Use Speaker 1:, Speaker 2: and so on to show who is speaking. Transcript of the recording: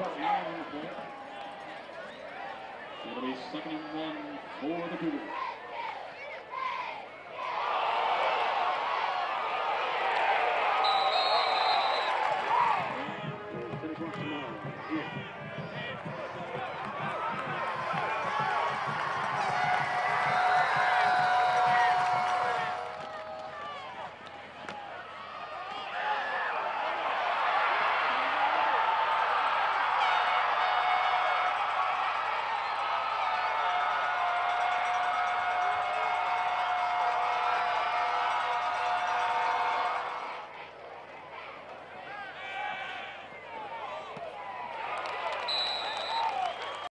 Speaker 1: It's going to be 2nd and 1 for the Cougars.